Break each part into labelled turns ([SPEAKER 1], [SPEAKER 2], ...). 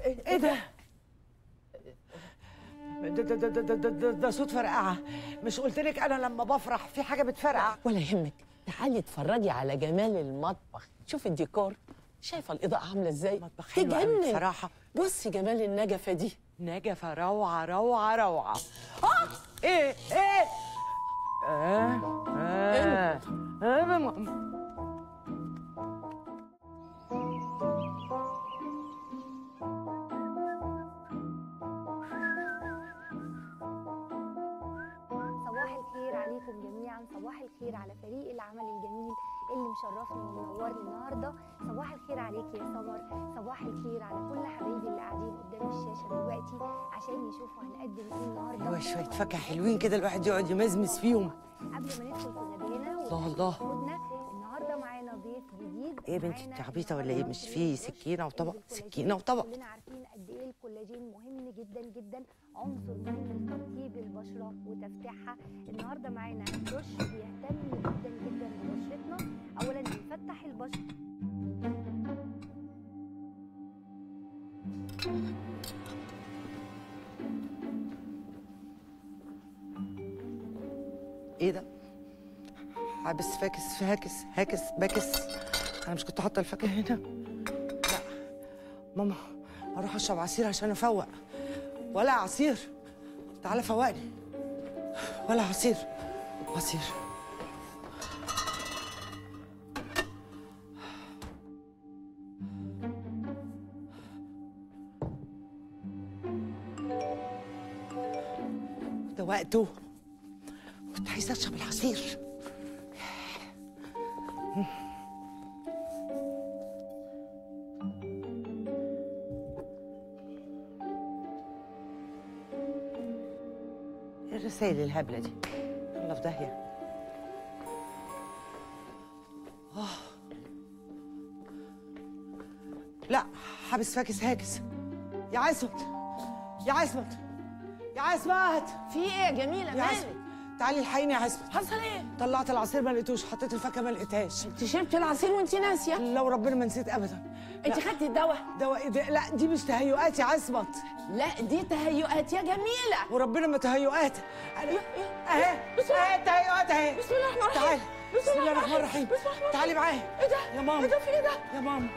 [SPEAKER 1] ايه ده؟ ده صوت فرقعه. مش قلت لك انا لما بفرح في حاجه بتفرقع؟
[SPEAKER 2] ولا يهمك، تعالي اتفرجي على جمال المطبخ، شوفي الديكور، شايفه الاضاءه عامله ازاي؟
[SPEAKER 1] مطبخ حلو قوي
[SPEAKER 2] تجنن
[SPEAKER 1] بصراحه.
[SPEAKER 2] بصي جمال النجفه دي،
[SPEAKER 1] نجفه روعه روعه روعه. ايه ايه؟
[SPEAKER 3] صباح الخير عليكم جميعا، صباح الخير على فريق العمل الجميل اللي مشرفني ومنورني النهارده. صباح الخير عليك يا سمر، صباح الخير على كل حبايبي اللي قاعدين قدام الشاشه دلوقتي عشان يشوفوا هنقدم ايه النهارده.
[SPEAKER 1] ايوه شويه فاكهه حلوين كده الواحد يقعد يمزمز فيهم.
[SPEAKER 3] قبل ما ندخل في غدانا
[SPEAKER 1] الله الله.
[SPEAKER 3] النهارده معانا ضيف جديد.
[SPEAKER 1] ايه يا بنتي انت عبيطه ولا ايه؟ مش في سكينه وطبق؟ سكينه وطبق.
[SPEAKER 3] كلنا عارفين قد ايه الكولاجين مهم جدا جدا، عنصر مهم لترطيب البشره وتفتيحها. النهارده معانا برش بيهتم جدا جدا ببشرتنا. اولا بيفتح البشره،
[SPEAKER 1] ايه ده؟ حابس فاكس فاكس هاكس باكس. انا مش كنت حاطه الفاكهه هنا؟ لا ماما اروح اشرب عصير عشان افوق. ولا عصير، تعالى فوقني. ولا عصير، عصير. ده وقته، كنت عايزه اشرب العصير. ايه الرسايل الهبله دي؟ الله في داهيه. لا حابس فاكس هاكس. يا عصمت، يا عصمت، يا عصمت،
[SPEAKER 2] في ايه يا جميله؟
[SPEAKER 1] يا عصمت
[SPEAKER 2] مالك؟
[SPEAKER 1] تعالي الحقيني يا عصمت.
[SPEAKER 2] حصل ايه؟
[SPEAKER 1] طلعت العصير ما لقيتوش، حطيت الفاكهه ما لقيتهاش.
[SPEAKER 2] انت شربت العصير وانت ناسيه؟
[SPEAKER 1] لو ربنا ما نسيت ابدا.
[SPEAKER 2] انت خدتي الدواء؟
[SPEAKER 1] دواء ايه ده؟ لا دي مش تهيؤات يا عصمت.
[SPEAKER 2] لا دي تهيؤات يا جميله.
[SPEAKER 1] وربنا ما تهيؤات. اهي اهي تهيؤات اهي.
[SPEAKER 2] بسم الله الرحمن الرحيم.
[SPEAKER 1] تعالي. بسم الله الرحمن الرحيم. تعالي معايا.
[SPEAKER 2] ايه ده؟
[SPEAKER 1] يا ماما.
[SPEAKER 2] ايه ده؟ في ايه ده؟
[SPEAKER 1] يا ماما.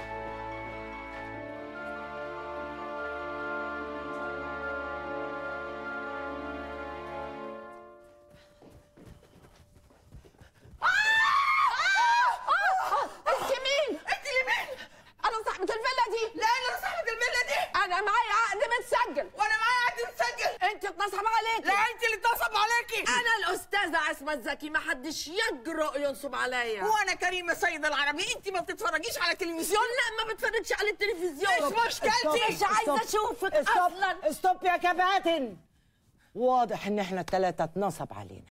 [SPEAKER 2] انت مين؟ انت اللي مين؟ انا صاحبة الفيلا دي.
[SPEAKER 4] لا انا صاحبة الفيلا دي.
[SPEAKER 2] انا معايا عقد متسجل.
[SPEAKER 4] وانا معايا عقد متسجل.
[SPEAKER 2] انت اتنصب عليكي.
[SPEAKER 4] لا انت اللي اتنصب عليكي.
[SPEAKER 2] انا الاستاذة عصمت زكي، ما حدش يجرؤ ينصب عليا.
[SPEAKER 4] وانا كريمة سيد العربي. انت ما بتتفرجيش على التلفزيون؟
[SPEAKER 2] لا ما بتفرجش على التلفزيون.
[SPEAKER 4] مش مشكلتي.
[SPEAKER 2] مش عايزة اشوفك اصلا.
[SPEAKER 1] استوب يا كباتن. واضح ان احنا الثلاثه اتنصب علينا.